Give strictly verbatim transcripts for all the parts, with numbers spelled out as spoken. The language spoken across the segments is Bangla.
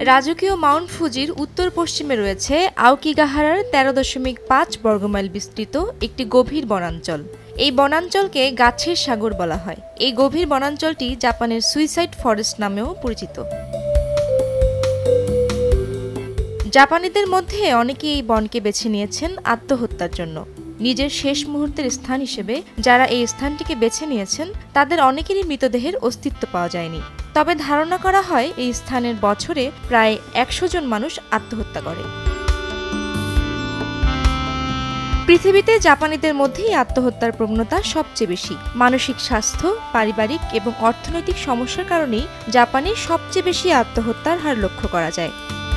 রাজকীয় মাউন্ট ফুজির উত্তর পশ্চিমে রয়েছে আওকিগাহারার তেরো দশমিক পাঁচ বর্গমাইল বিস্তৃত একটি গভীর বনাঞ্চল। এই বনাঞ্চলকে গাছের সাগর বলা হয়। এই গভীর বনাঞ্চলটি জাপানের সুইসাইড ফরেস্ট নামেও পরিচিত। জাপানিদের মধ্যে অনেকেই এই বনকে বেছে নিয়েছেন আত্মহত্যার জন্য। নিজের শেষ মুহূর্তের স্থান হিসেবে যারা এই স্থানটিকে বেছে নিয়েছেন তাদের অনেকেরই মৃতদেহের অস্তিত্ব পাওয়া যায়নি। তবে ধারণা করা হয় এই স্থানের বছরে প্রায় একশো জন মানুষ আত্মহত্যা করে। পৃথিবীতে জাপানিদের মধ্যেই আত্মহত্যার প্রবণতা সবচেয়ে বেশি। মানসিক স্বাস্থ্য, পারিবারিক এবং অর্থনৈতিক সমস্যার কারণেই জাপানে সবচেয়ে বেশি আত্মহত্যার হার লক্ষ্য করা যায়।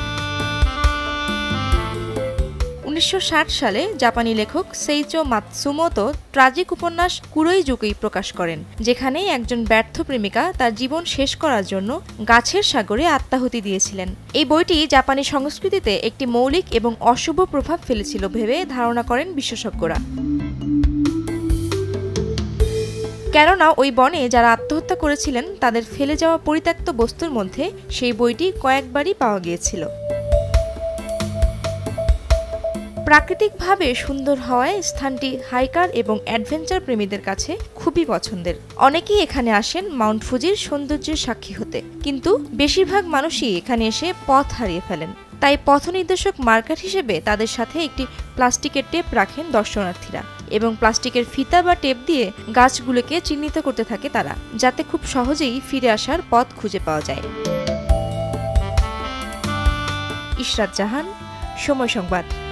উনিশশো ষাট সালে জাপানি লেখক সেইচো মাতসুমোতো ট্রাজিক উপন্যাস কুরোইজুকি প্রকাশ করেন, যেখানে একজন ব্যর্থ প্রেমিকা তার জীবন শেষ করার জন্য গাছের সাগরে আত্মাহুতি দিয়েছিলেন। এই বইটি জাপানি সংস্কৃতিতে একটি মৌলিক এবং অশুভ প্রভাব ফেলেছিল ভেবে ধারণা করেন বিশেষজ্ঞরা। কেননা ওই বনে যারা আত্মহত্যা করেছিলেন তাদের ফেলে যাওয়া পরিত্যক্ত বস্তুর মধ্যে সেই বইটি কয়েকবারই পাওয়া গিয়েছিল। প্রাকৃতিকভাবে সুন্দর হওয়ায় স্থানটি হাইকার এবং অ্যাডভেঞ্চার প্রেমীদের কাছে খুবই পছন্দের। অনেকেই এখানে আসেন মাউন্ট ফুজির সৌন্দর্যের সাক্ষী হতে, কিন্তু বেশিরভাগ মানুষই এখানে এসে পথ হারিয়ে ফেলেন। তাই পথ নির্দেশক মার্কার হিসেবে তাদের সাথে একটি প্লাস্টিকের টেপ রাখেন দর্শনার্থীরা, এবং প্লাস্টিকের ফিতা বা টেপ দিয়ে গাছগুলোকে চিহ্নিত করতে থাকে তারা, যাতে খুব সহজেই ফিরে আসার পথ খুঁজে পাওয়া যায়। ইশরাত জাহান, সময় সংবাদ।